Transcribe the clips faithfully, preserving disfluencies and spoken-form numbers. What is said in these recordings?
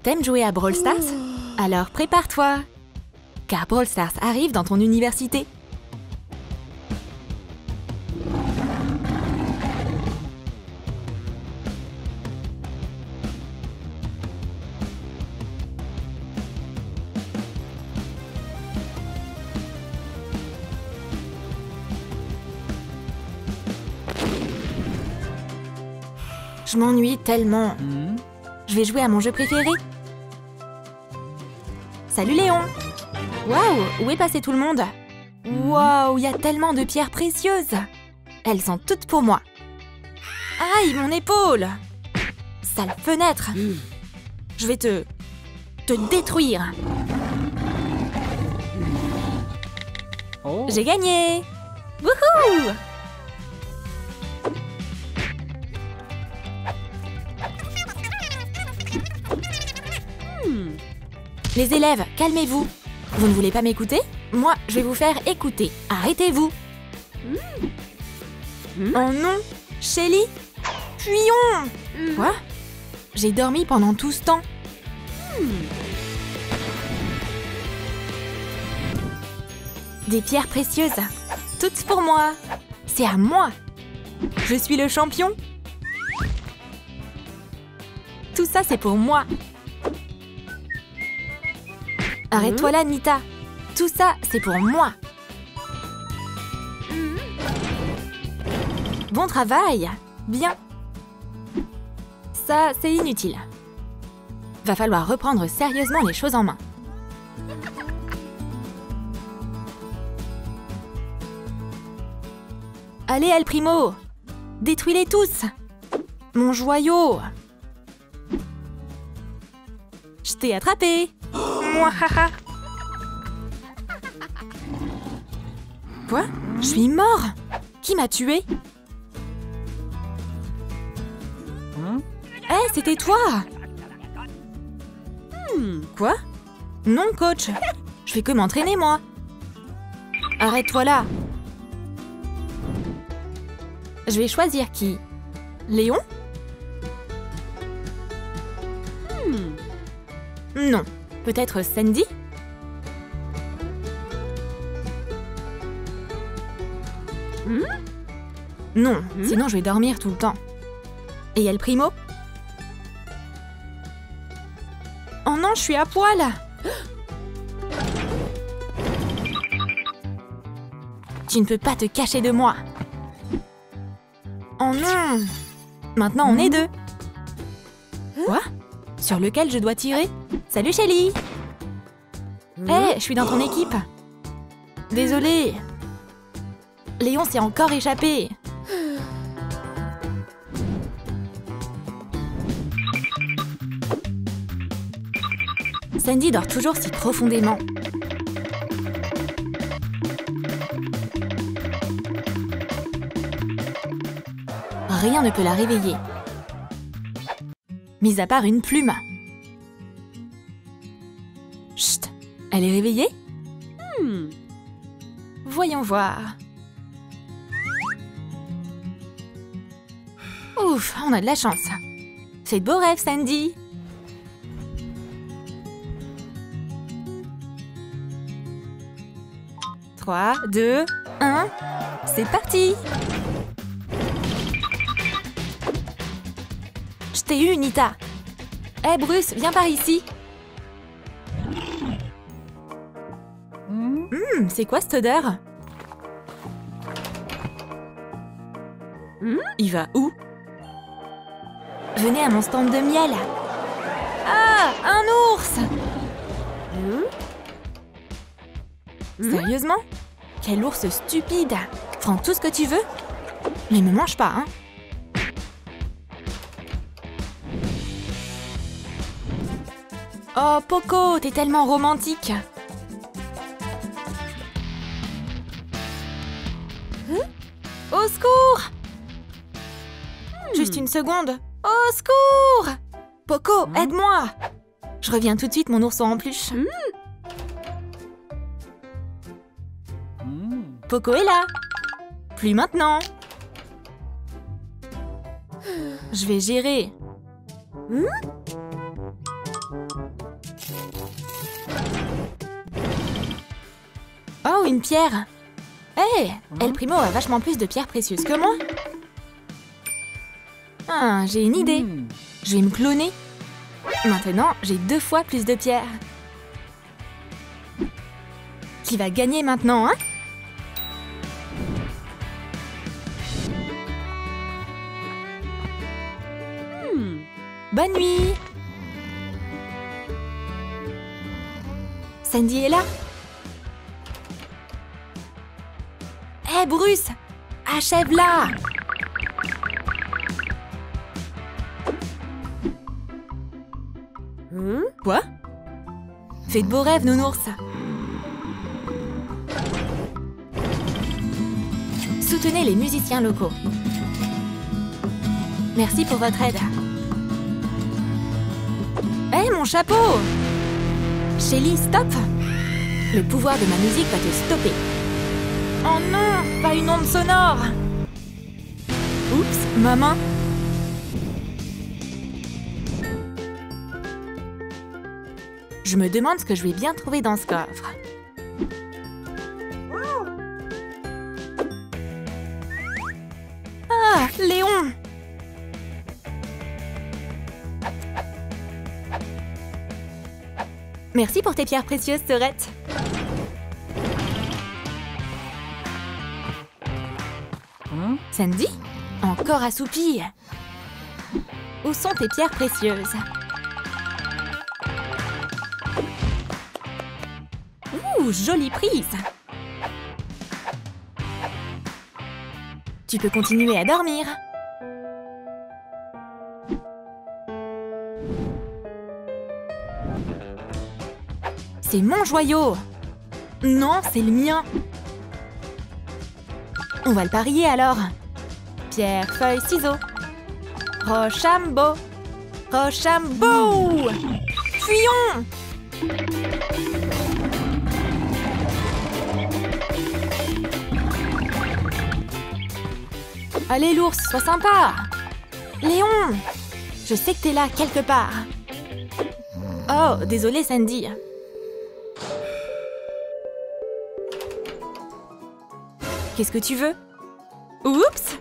T'aimes jouer à Brawl Stars? Alors prépare-toi! Car Brawl Stars arrive dans ton université. Je m'ennuie tellement. Mmh. Je vais jouer à mon jeu préféré. Salut Léon! Waouh! Où est passé tout le monde? Waouh! Il y a tellement de pierres précieuses! Elles sont toutes pour moi. Aïe, mon épaule! Sale fenêtre! Mmh. Je vais te... te détruire! Oh. J'ai gagné! Wouhou! Les élèves, calmez-vous. Vous ne voulez pas m'écouter? Moi, je vais vous faire écouter. Arrêtez-vous. Mmh. Oh non! Shelly? Fuyons! Mmh. Quoi? J'ai dormi pendant tout ce temps. Mmh. Des pierres précieuses. Toutes pour moi. C'est à moi. Je suis le champion. Tout ça, c'est pour moi. Arrête-toi là, Nita. Tout ça, c'est pour moi. Bon travail. Bien. Ça, c'est inutile. Va falloir reprendre sérieusement les choses en main. Allez, El Primo. Détruis-les tous. Mon joyau. Je t'ai attrapé. Mouahaha. Quoi? Je suis mort. Qui m'a tué? Mmh. Eh, hey, c'était toi. Mmh. Quoi? Non, coach. Je fais que m'entraîner, moi. Arrête-toi là. Je vais choisir qui? Léon? Mmh. Non. Peut-être Sandy? Mmh. Non, Mmh. sinon je vais dormir tout le temps. Et El Primo? Oh non, je suis à poil! Tu ne peux pas te cacher de moi. Oh non! Maintenant on est deux. Quoi? Sur lequel je dois tirer? Salut Shelly! Eh, hey, je suis dans ton équipe. Désolée. Léon s'est encore échappé. Sandy dort toujours si profondément. Rien ne peut la réveiller. Mis à part une plume. Chut! Elle est réveillée? Mmh. Voyons voir. Ouf, on a de la chance. Fais de beaux rêves, Sandy. trois, deux, un, c'est parti! Je t'ai eu, Nita. Hé, hey, Bruce, viens par ici. Mmh. Hum, c'est quoi cette odeur? Mmh. Il va où? Venez à mon stand de miel. Ah, un ours! Mmh. Sérieusement? Quel ours stupide! Prends tout ce que tu veux, mais me mange pas, hein? Oh, Poco, t'es tellement romantique! Hein? Au secours! Hmm. Juste une seconde. Au secours! Poco, Hmm. aide-moi! Je reviens tout de suite, mon ourson en peluche. Hmm. Mmh. Poco est là. Plus maintenant. Je vais gérer. Hmm? Oh, une pierre. Hé, hey, El Primo a vachement plus de pierres précieuses que moi. Ah, j'ai une idée. Hmm. Je vais me cloner. Maintenant, j'ai deux fois plus de pierres. Qui va gagner maintenant, hein? Hmm. Bonne nuit! Sandy est là? Hé, hey, Bruce! Achève-la! Hmm? Quoi? Fais de beaux rêves, nounours! Soutenez les musiciens locaux. Merci pour votre aide. Hé, hey, mon chapeau! Shelly, stop! Le pouvoir de ma musique va te stopper. Oh non, pas une onde sonore! Oups, ma main! Je me demande ce que je vais bien trouver dans ce coffre. Ah, Léon! Merci pour tes pierres précieuses, Sorette. Hmm? Sandy? Encore assoupi. Où sont tes pierres précieuses? Ouh, jolie prise! Tu peux continuer à dormir. C'est mon joyau! Non, c'est le mien! On va le parier alors! Pierre, feuille, ciseaux! Rochambeau! Rochambeau! Fuyons! Allez, l'ours, sois sympa! Léon! Je sais que t'es là, quelque part. Oh, désolé, Sandy. Qu'est-ce que tu veux? Oups!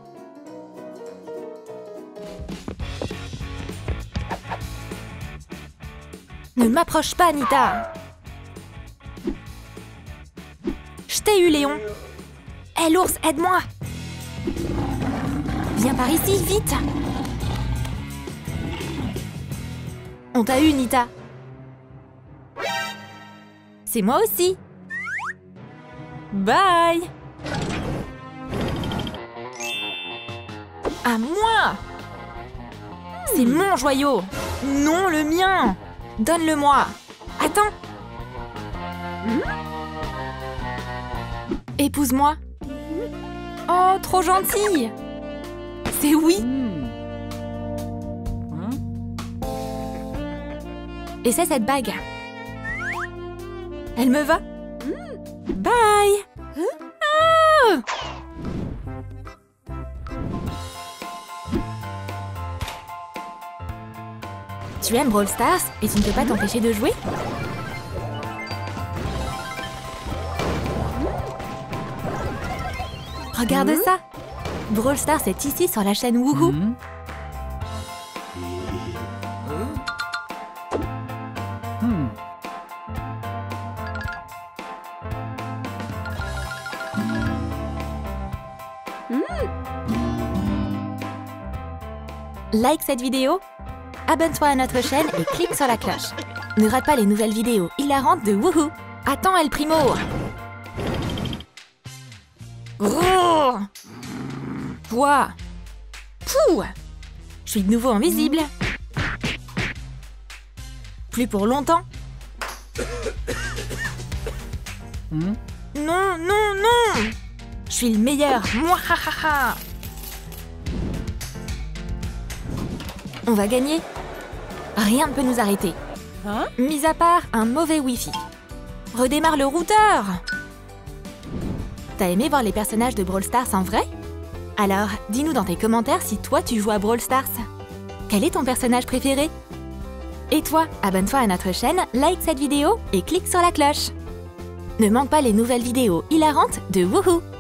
Ne m'approche pas, Nita! Je t'ai eu, Léon! Hé, hey, l'ours, aide-moi! Viens par ici, vite! On t'a eu, Nita! C'est moi aussi! Bye! À moi! C'est mon joyau! Non, le mien! Donne-le-moi! Attends! Épouse-moi! Oh, trop gentil! C'est oui! Hmm. Hein? Et c'est cette bague. Elle me va? Bye! Ah! Tu aimes Brawl Stars et tu ne peux pas t'empêcher de jouer? Regarde Mmh. ça! Brawl Stars est ici sur la chaîne Woohoo. Hmm. Hmm. Like cette vidéo, abonne-toi à notre chaîne et clique sur la cloche. Ne rate pas les nouvelles vidéos hilarantes de Woohoo. Attends, El Primo! Oh! Quoi? Pouh! Je suis de nouveau invisible. Plus pour longtemps. Hmm. Non, non, non! Je suis le meilleur. Mouahaha! On va gagner. Rien ne peut nous arrêter. Hein? Mis à part un mauvais Wi-Fi. Redémarre le routeur! T'as aimé voir les personnages de Brawl Stars en vrai? Alors, dis-nous dans tes commentaires si toi tu joues à Brawl Stars. Quel est ton personnage préféré? Et toi, abonne-toi à notre chaîne, like cette vidéo et clique sur la cloche. Ne manque pas les nouvelles vidéos hilarantes de Woohoo!